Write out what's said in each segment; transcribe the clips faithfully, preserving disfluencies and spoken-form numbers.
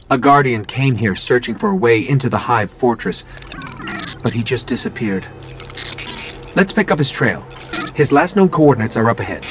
A guardian came here searching for a way into the Hive fortress, but he just disappeared. Let's pick up his trail. His last known coordinates are up ahead.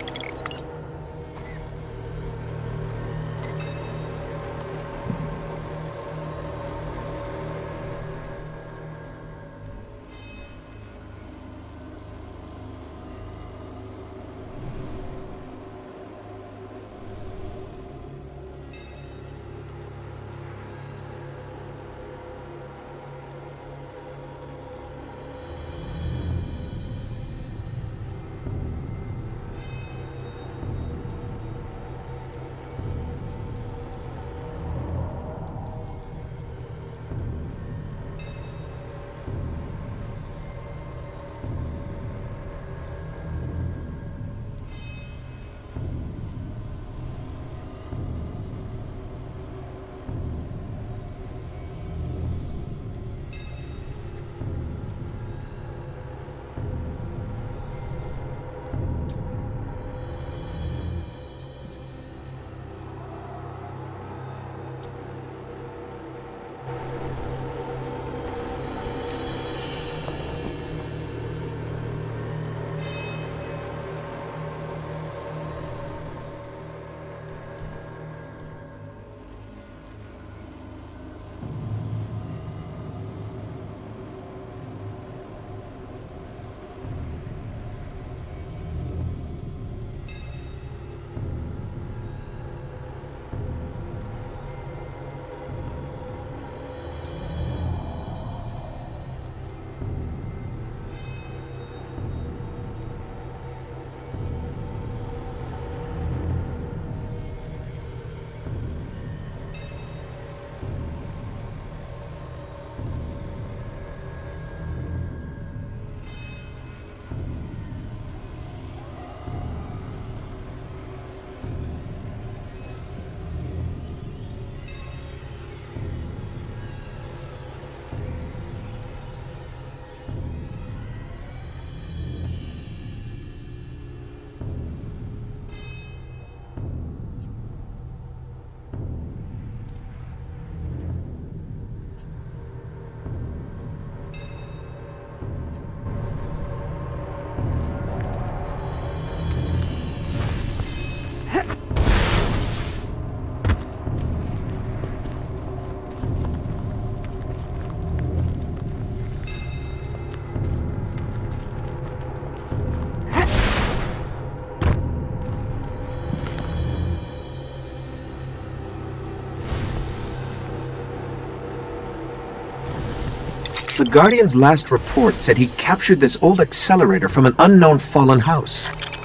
The Guardian's last report said he captured this old accelerator from an unknown fallen house.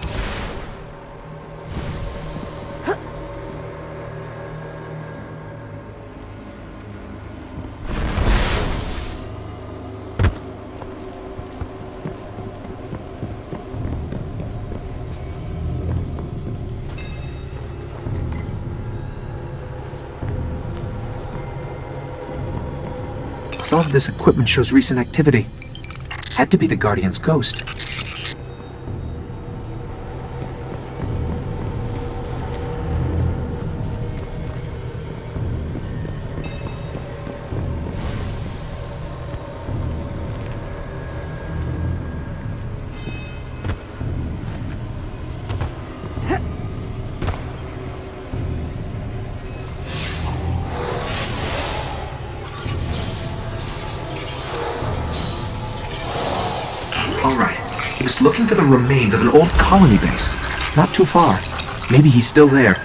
Some of this equipment shows recent activity. Had to be the Guardian's ghost. Looking for the remains of an old colony base. Not too far. Maybe he's still there.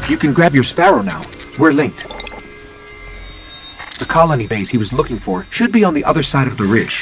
You can grab your Sparrow now. We're linked. The colony base he was looking for should be on the other side of the ridge.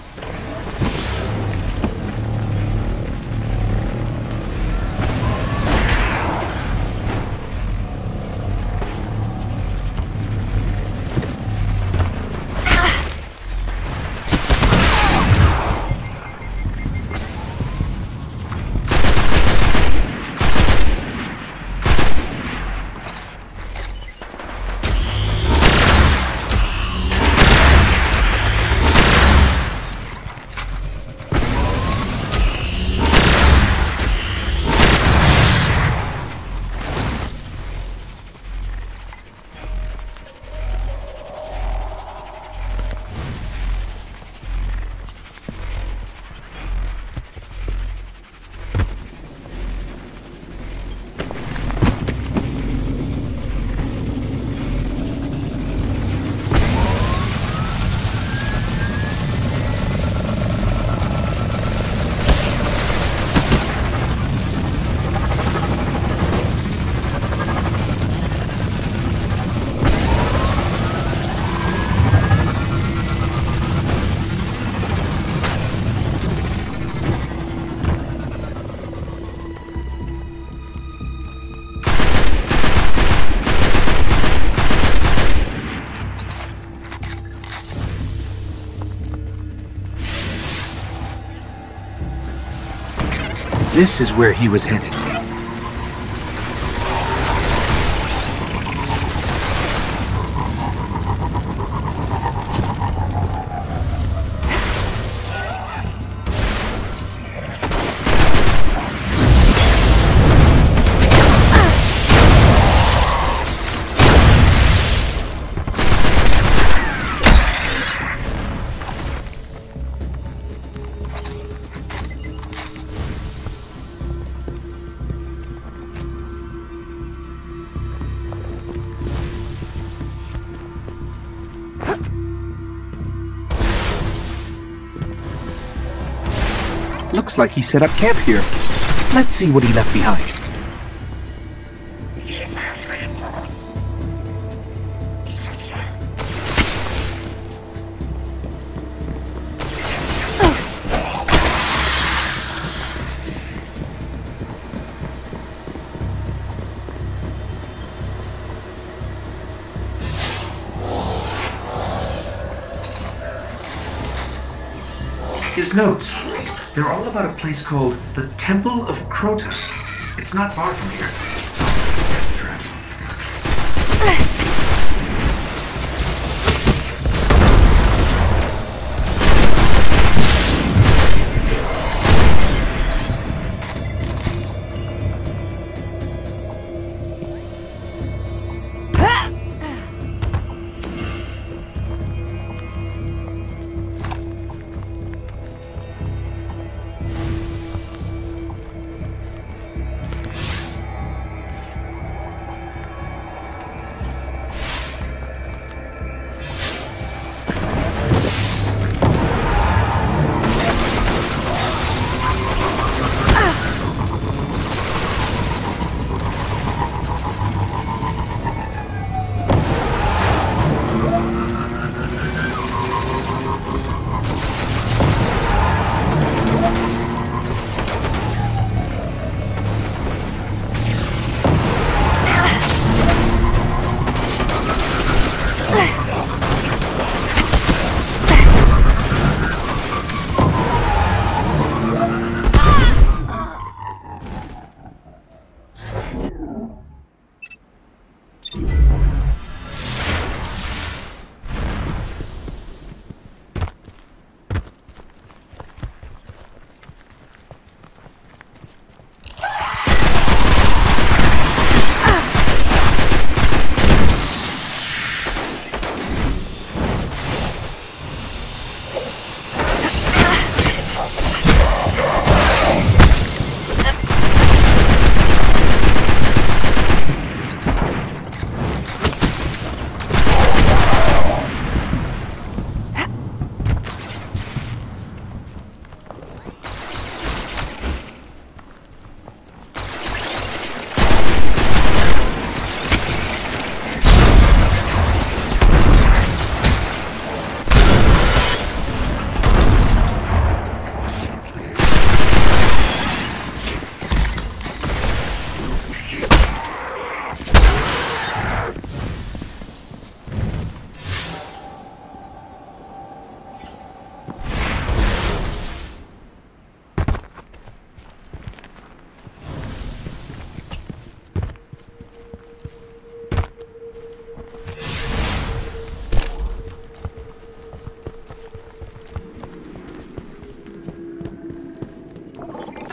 This is where he was headed. Looks like he set up camp here. Let's see what he left behind. His notes. They're all about a place called the Temple of Crota. It's not far from here.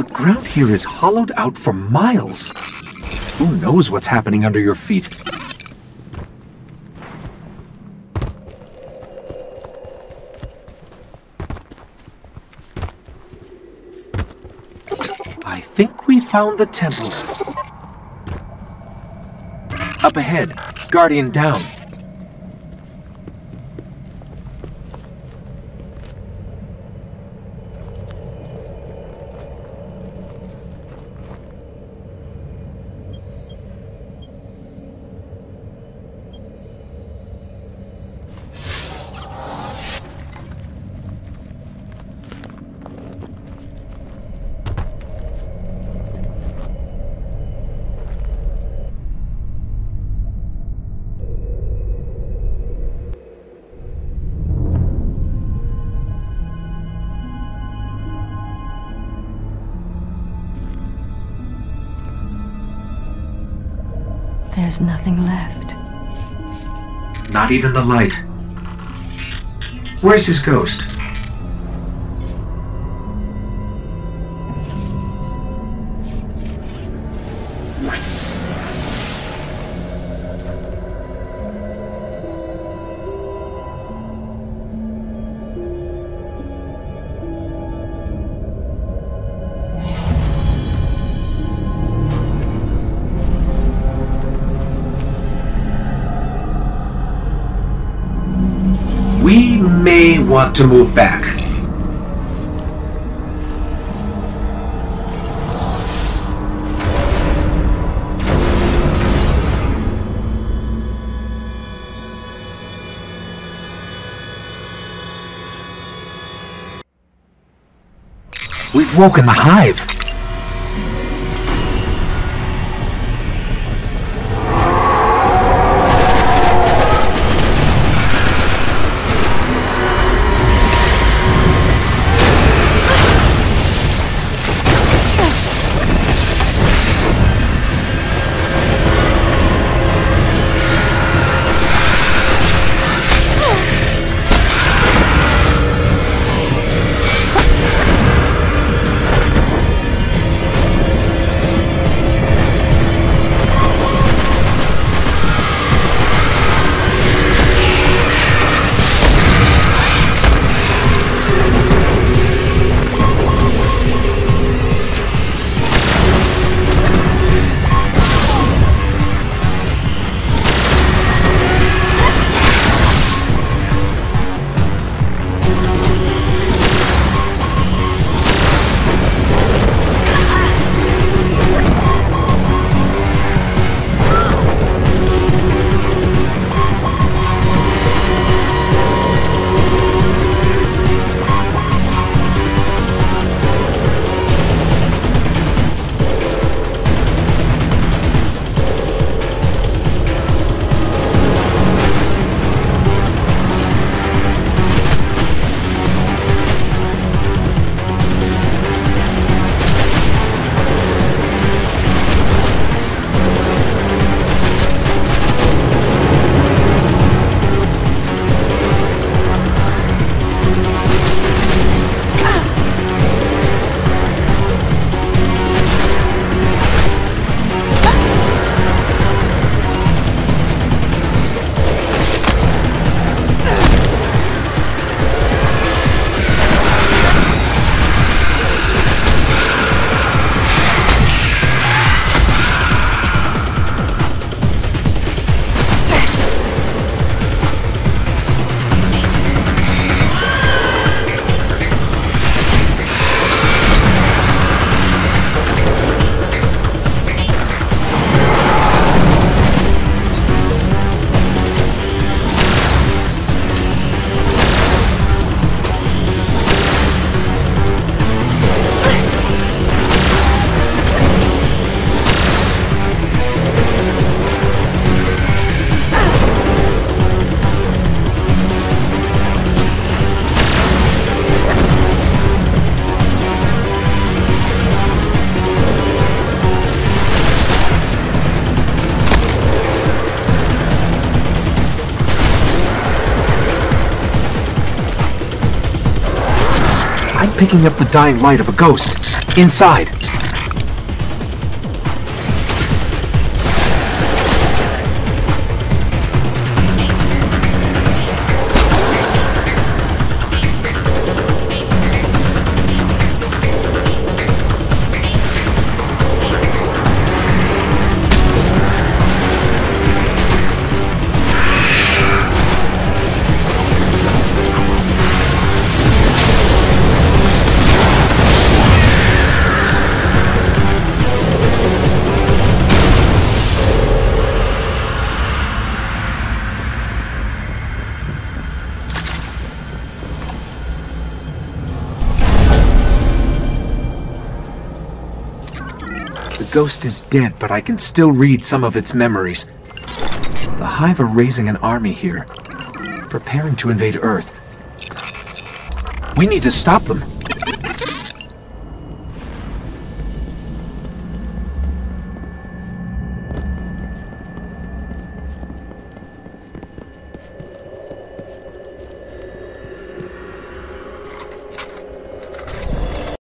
ground here is hollowed out for miles. Who knows what's happening under your feet? I think we found the temple. Up ahead, Guardian down. There's nothing left. Not even the light. Where's his ghost? We may want to move back. We've woken the hive. I'm picking up the dying light of a ghost. Inside. The ghost is dead, but I can still read some of its memories. The Hive are raising an army here, preparing to invade Earth. We need to stop them.